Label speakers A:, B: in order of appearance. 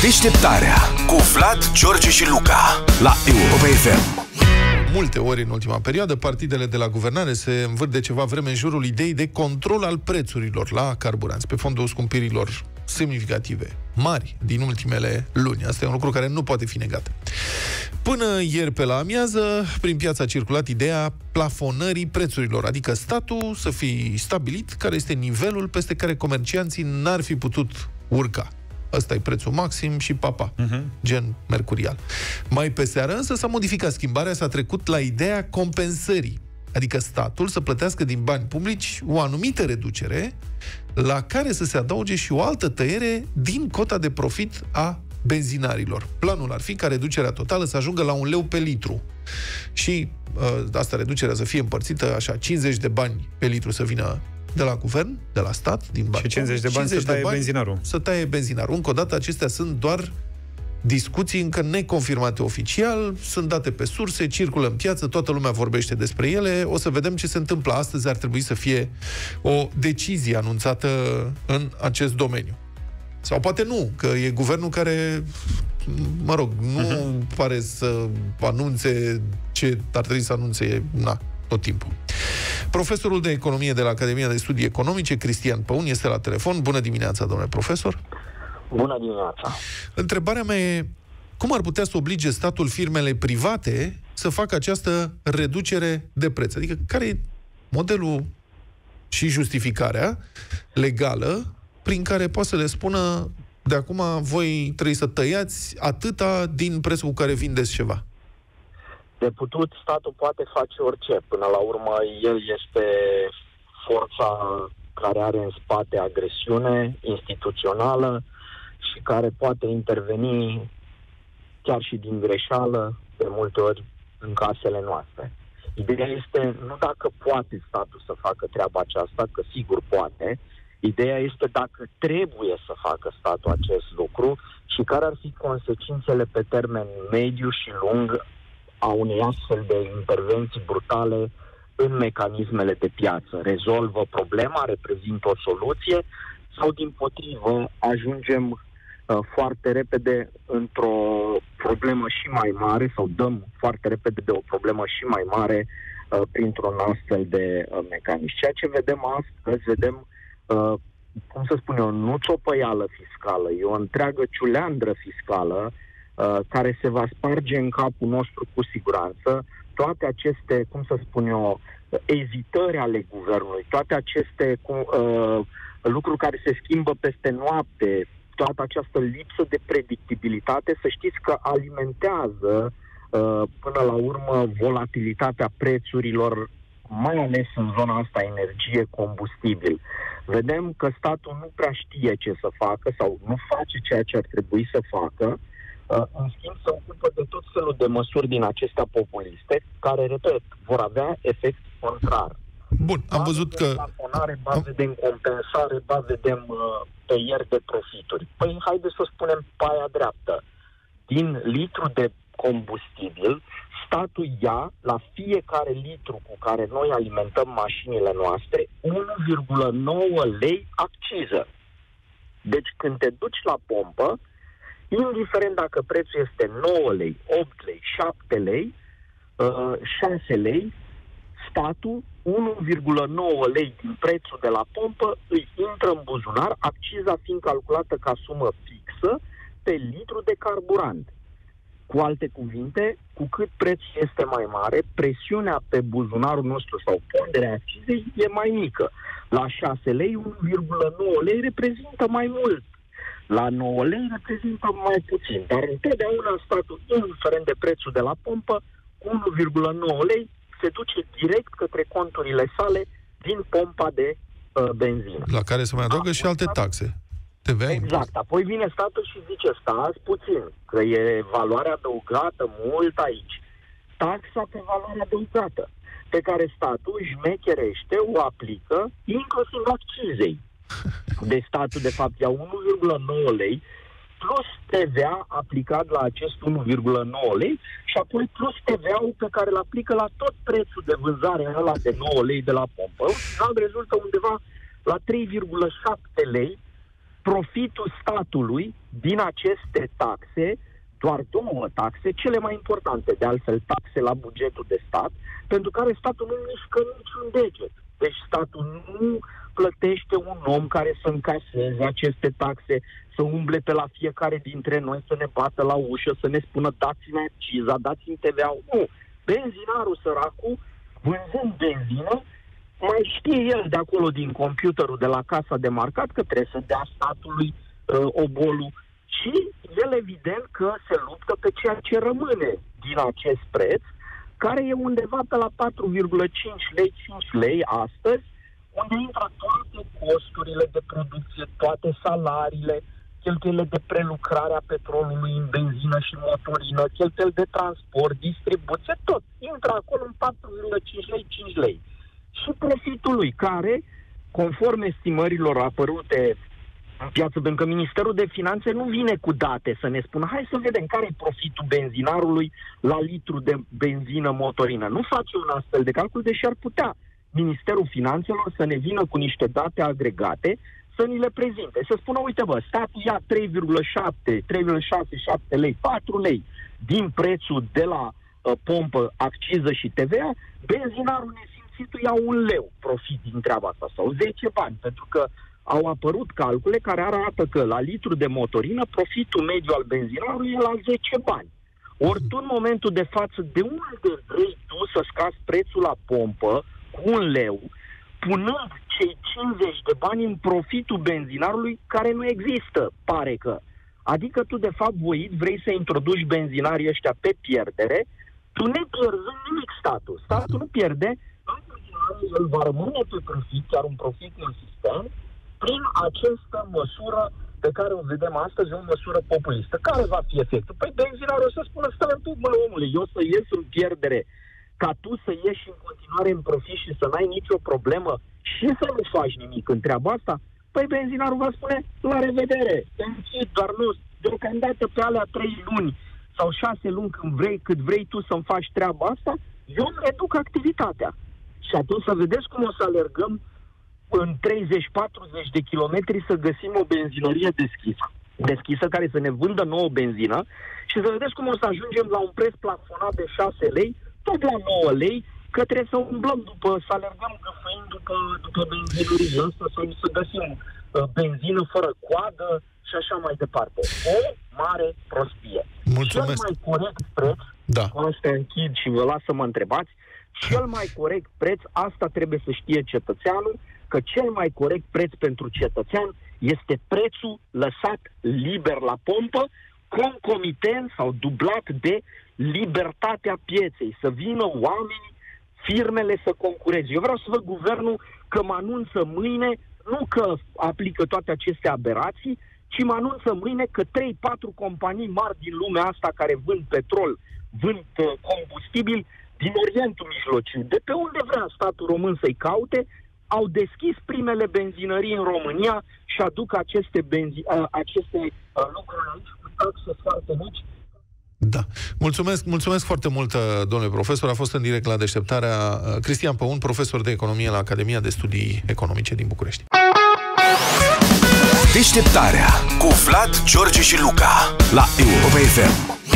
A: Deșteptarea cu Vlad, George și Luca la Europa FM.
B: Multe ori în ultima perioadă, partidele de la guvernare se învârt de ceva vreme în jurul ideii de control al prețurilor la carburanți, pe fondul scumpirilor semnificative, mari, din ultimele luni. Asta e un lucru care nu poate fi negat. Până ieri pe la amiază, prin piață a circulat ideea plafonării prețurilor, adică statul să fie stabilit care este nivelul peste care comercianții n-ar fi putut urca. Ăsta e prețul maxim și papa, gen mercurial. Mai pe seară însă s-a modificat schimbarea, s-a trecut la ideea compensării, adică statul să plătească din bani publici o anumită reducere, la care să se adauge și o altă tăiere din cota de profit a benzinarilor. Planul ar fi ca reducerea totală să ajungă la 1 leu pe litru. Și asta reducerea să fie împărțită așa, 50 de bani pe litru să vină de la guvern, de la stat, din bani.
C: Și 50 de bani să taie benzinarul.
B: Să taie benzinarul. Încă o dată, acestea sunt doar discuții încă neconfirmate oficial, sunt date pe surse, circulă în piață, toată lumea vorbește despre ele, o să vedem ce se întâmplă astăzi. Ar trebui să fie o decizie anunțată în acest domeniu. Sau poate nu, că e guvernul care, mă rog, nu pare să anunțe ce ar trebui să anunțe, tot timpul. Profesorul de economie de la Academia de Studii Economice, Cristian Păun, este la telefon. Bună dimineața, domnule profesor!
D: Bună dimineața!
B: Întrebarea mea e, cum ar putea să oblige statul firmele private să facă această reducere de preț? Adică, care e modelul și justificarea legală prin care poate să le spună de acum voi trebuie să tăiați atâta din prețul cu care vindeți ceva?
D: De putut, statul poate face orice. Până la urmă, el este forța care are în spate agresiune instituțională și care poate interveni chiar și din greșeală, de multe ori, în casele noastre. Ideea este nu dacă poate statul să facă treaba aceasta, că sigur poate. Ideea este dacă trebuie să facă statul acest lucru și care ar fi consecințele pe termen mediu și lung a unei astfel de intervenții brutale în mecanismele de piață. Rezolvă problema, reprezintă o soluție sau, dimpotrivă, ajungem foarte repede într-o problemă și mai mare sau dăm foarte repede de o problemă și mai mare printr-un astfel de mecanism. Ceea ce vedem astăzi, vedem, cum să spun eu, nu țopăială fiscală, e o întreagă ciuleandră fiscală care se va sparge în capul nostru cu siguranță. Toate aceste, cum să spun eu, ezitări ale guvernului, toate aceste lucruri care se schimbă peste noapte, toată această lipsă de predictibilitate, să știți că alimentează până la urmă volatilitatea prețurilor, mai ales în zona asta energie, combustibil. Vedem că statul nu prea știe ce să facă sau nu face ceea ce ar trebui să facă. În schimb, se ocupă de tot felul de măsuri din acestea populiste, care, repet, vor avea efect contrar.
B: Bun, am văzut că...
D: Ba vedem compensare, ba vedem tăieri de profituri. Păi, haideți să spunem paia dreaptă. Din litru de combustibil, statul ia la fiecare litru cu care noi alimentăm mașinile noastre 1,9 lei acciză. Deci, când te duci la pompă, indiferent dacă prețul este 9 lei, 8 lei, 7 lei, 6 lei, statul 1,9 lei din prețul de la pompă îi intră în buzunar, acciza fiind calculată ca sumă fixă pe litru de carburant. Cu alte cuvinte, cu cât prețul este mai mare, presiunea pe buzunarul nostru sau ponderea accizei e mai mică. La 6 lei, 1,9 lei reprezintă mai mult. La 9 lei reprezintă mai puțin, dar întotdeauna statul, indiferent de prețul de la pompă, 1,9 lei se duce direct către conturile sale din pompa de benzină.
B: La care se mai adaugă și alte taxe. TVA.
D: Exact. Apoi vine statul și zice, stați puțin, că e valoare adăugată mult aici. Taxa pe valoare adăugată, pe care statul își mecherește, o aplică, inclusiv accizei. De statul, de fapt, ia 1,9 lei plus TVA aplicat la acest 1,9 lei și apoi plus TVA-ul pe care îl aplică la tot prețul de vânzare ăla de 9 lei de la pompă. În final rezultă undeva la 3,7 lei profitul statului din aceste taxe, doar 2 taxe, cele mai importante, de altfel taxe la bugetul de stat, pentru care statul nu mișcă niciun deget. Deci statul nu plătește un om care să încaseze aceste taxe, să umble pe la fiecare dintre noi, să ne bată la ușă, să ne spună dați-mi acciza, dați-mi TVA-ul. Nu. Benzinarul săracul, vânzând benzină, mai știe el de acolo din computerul de la casa de marcat că trebuie să dea statului obolul și el evident că se luptă pe ceea ce rămâne din acest preț, care e undeva pe la 4,5 lei, 5 lei astăzi, unde intră toate costurile de producție, toate salariile, cheltuielile de prelucrare a petrolului în benzină și motorină, cheltuieli de transport, distribuție, tot. Intră acolo în 4,5 lei, 5 lei. Și profitul lui, care, conform estimărilor apărute în piață, pentru că Ministerul de Finanțe nu vine cu date să ne spună hai să vedem care e profitul benzinarului la litru de benzină motorină. Nu face un astfel de calcul, deși ar putea Ministerul Finanțelor să ne vină cu niște date agregate, să ni le prezinte. Să spună, uite bă, statul ia 3,6, 7 lei, 4 lei din prețul de la pompă, acciză și TVA, benzinarul nesimțitul ia 1 leu profit din treaba asta, sau 10 bani, pentru că au apărut calcule care arată că la litru de motorină profitul mediu al benzinarului e la 10 bani. Ori tu în momentul de față, de unde vrei tu să scazi prețul la pompă cu 1 leu, punând cei 50 de bani în profitul benzinarului care nu există, pare că. Adică tu, de fapt, voit vrei să introduci benzinarii ăștia pe pierdere, tu ne pierzând nimic statul. Statul nu pierde, el va rămâne pe profit, chiar un profit insistent, prin această măsură pe care o vedem astăzi, o măsură populistă. Care va fi efectul? Păi benzinarul o să spună, stai tu, mă, omule, eu să ies în pierdere ca tu să ieși în continuare în profit și să n-ai nicio problemă și să nu faci nimic în treaba asta? Păi benzinarul va spune, la revedere, te închid, doar nu, deocamdată pe alea 3 luni sau 6 luni cât vrei tu să-mi faci treaba asta, eu îmi reduc activitatea. Și atunci să vedeți cum o să alergăm în 30-40 de kilometri să găsim o benzinărie deschisă care să ne vândă nouă benzină și să vedeți cum o să ajungem la un preț plafonat de 6 lei, tot la 9 lei, că trebuie să umblăm să alergăm găfăind după benzinărie asta, să găsim benzină fără coadă și așa mai departe. O mare prostie.
B: Mulțumesc.
D: Cel mai corect preț, cu asta închid și vă las să mă întrebați, cel mai corect preț, asta trebuie să știe cetățeanul, că cel mai corect preț pentru cetățean este prețul lăsat liber la pompă, concomitent sau dublat de libertatea pieței, să vină oamenii, firmele să concureze. Eu vreau să văd guvernul că mă anunță mâine, nu că aplică toate aceste aberații, ci mă anunță mâine că 3-4 companii mari din lumea asta care vând petrol, vând combustibil din Orientul Mijlociu, de pe unde vrea statul român să-i caute, au deschis primele benzinării în România și aduc aceste lucruri aici cu taxe foarte mici.
B: Da. Mulțumesc foarte mult, domnule profesor. A fost în direct la Deșteptarea Cristian Păun, profesor de economie la Academia de Studii Economice din București.
A: Deșteptarea cu Vlad, George și Luca la Europa FM.